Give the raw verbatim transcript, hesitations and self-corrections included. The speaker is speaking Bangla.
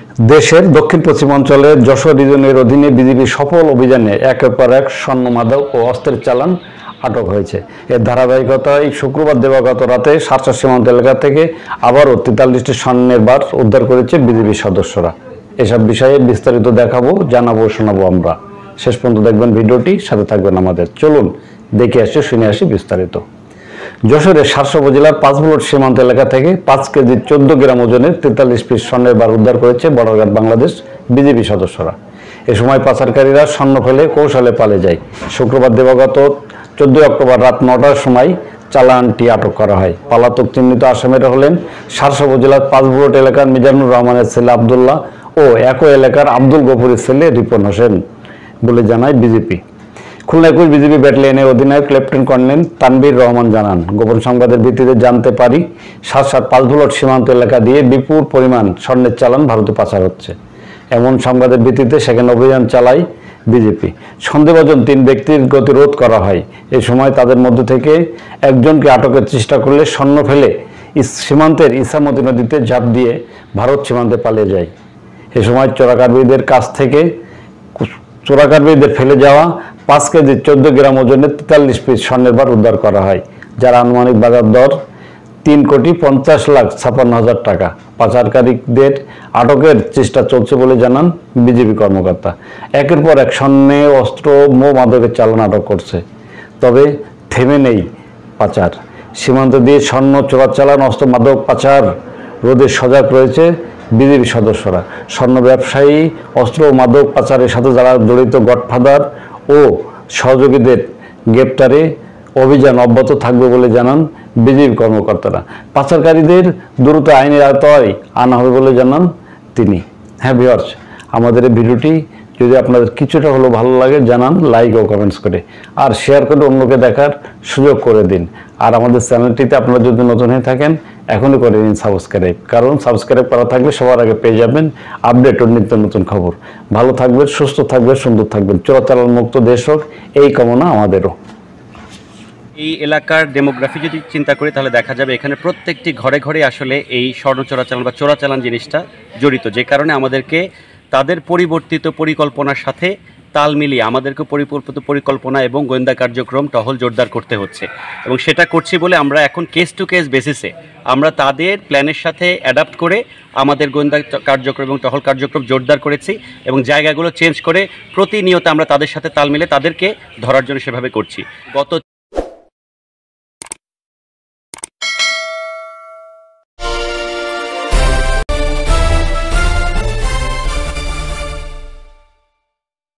দেশের দক্ষিণ পশ্চিমাঞ্চলের যশোর রিজনের অধীনে বিজিবির সফল অভিযানে একের পর এক স্বর্ণ মাদক ও অস্ত্রের চালান আটক হয়েছে। এর ধারাবাহিকতায় শুক্রবার দিবাগত রাতে সারসা সীমান্ত এলাকা থেকে আবারও তেতাল্লিশটি স্বর্ণের বার উদ্ধার করেছে বিজিবির সদস্যরা। এসব বিষয়ে বিস্তারিত দেখাবো, জানাবো, শোনাবো আমরা। শেষ পর্যন্ত দেখবেন ভিডিওটি, সাথে থাকবেন আমাদের। চলুন দেখে আসি, শুনে আসি বিস্তারিত। যশোরের সারসা উপজেলার পাঁচ বুলট সীমান্ত এলাকা থেকে পাঁচ কেজি চোদ্দ গ্রাম ওজনের তেতাল্লিশ পিস স্বর্ণের বার উদ্ধার করেছে বর্ডার বাংলাদেশ বিজিবি সদস্যরা। এ সময় পাচারকারীরা স্বর্ণ ফেলে কৌশলে পালিয়ে যায়। শুক্রবার দিবাগত চোদ্দই অক্টোবর রাত নটার সময় চালানটি আটক করা হয়। পলাতক চিহ্নিত আসামিরা হলেন সারসা উপজেলার পাঁচ বুলট এলাকার মিজানুর রহমানের ছেলে আবদুল্লাহ ও একই এলাকার আব্দুল গফুরের ছেলে রিপন হোসেন বলে জানায় বিজেপি। খুলনা একুশ বিজিবি ব্যাটালিয়নের অধিনায়ক লেফটেন্যান্ট কর্নেল তানভীর রহমান জানান, গোপন সংবাদের ভিত্তিতে জানতে পারি সারসার পাঁচ বুলট সীমান্ত এলাকা দিয়ে বিপুল পরিমাণ স্বর্ণের চালান ভারতে পাচার হচ্ছে। এমন সংবাদের ভিত্তিতে সেখানে অভিযান চালায় বিজেপি। সন্দেহভাজন তিন ব্যক্তির গতিরোধ করা হয়। এই সময় তাদের মধ্য থেকে একজনকে আটকের চেষ্টা করলে স্বর্ণ ফেলে সীমান্তের ইসামতি নদীতে ঝাঁপ দিয়ে ভারত সীমান্তে পালিয়ে যায়। এ সময় চোরাকারবারীদের কাছ থেকে চোরাকারবারীদের ফেলে যাওয়া পাঁচ কেজি চোদ্দ গ্রাম ওজনের তেতাল্লিশ পিস স্বর্ণের বার উদ্ধার করা হয়, যার আনুমানিক বাজার দর তিন কোটি পঞ্চাশ লাখ ছাপ্পান্ন হাজার টাকা। পাচারকারীদের আটকের চেষ্টা চলছে বলে জানান বিজিবি কর্মকর্তা। একের পর এক স্বর্ণে অস্ত্র মো মাদকের চালান আটক করছে, তবে থেমে নেই পাচার। সীমান্ত দিয়ে স্বর্ণ চোরাচালান, অস্ত্র মাদক পাচার রোধে সজাগ রয়েছে বিজিবি সদস্যরা। স্বর্ণ ব্যবসায়ী, অস্ত্র ও মাদক পাচারের সাথে যারা জড়িত গডফাদার ও সহযোগীদের গ্রেপ্তারে অভিযান অব্যাহত থাকবে বলে জানান বিজিবি কর্মকর্তারা। পাচারকারীদের দ্রুত আইনের আওতায় আনা হবে বলে জানান তিনি। হ্যাঁ ভিউয়ার্স, আমাদের এই ভিডিওটি যদি আপনাদের কিছুটা হলেও ভালো লাগে জানান লাইক ও কমেন্টস করে, আর শেয়ার করে অন্যকে দেখার সুযোগ করে দিন। আর আমাদের চ্যানেলটিতে আপনারা যদি নতুন হয়ে থাকেন এখনই করে নিন সাবস্ক্রাইব, কারণ সাবস্ক্রাইব করা থাকলে সবার আগে পেয়ে যাবেন আপডেট ও নিত্য নতুন খবর। ভালো থাকবেন, সুস্থ থাকবেন, সুন্দর থাকবেন। চোরাচালান মুক্ত দেশ হোক, এই কামনা আমাদেরও। এই এলাকার ডেমোগ্রাফি যদি চিন্তা করি তাহলে দেখা যাবে এখানে প্রত্যেকটি ঘরে ঘরে আসলে এই স্বর্ণ চোরাচালান বা চোরাচালান জিনিসটা জড়িত, যে কারণে আমাদেরকে তাদের পরিবর্তিত পরিকল্পনার সাথে তাল মিলিয়ে আমাদেরকে পরিকল্পিত পরিকল্পনা এবং গোয়েন্দা কার্যক্রম টহল জোরদার করতে হচ্ছে, এবং সেটা করছি বলে আমরা এখন কেস টু কেস বেসিসে আমরা তাদের প্ল্যানের সাথে অ্যাডাপ্ট করে আমাদের গোয়েন্দা কার্যক্রম এবং টহল কার্যক্রম জোরদার করেছি, এবং জায়গাগুলো চেঞ্জ করে প্রতিনিয়ত আমরা তাদের সাথে তাল মিলে তাদেরকে ধরার জন্য সেভাবে করছি। গত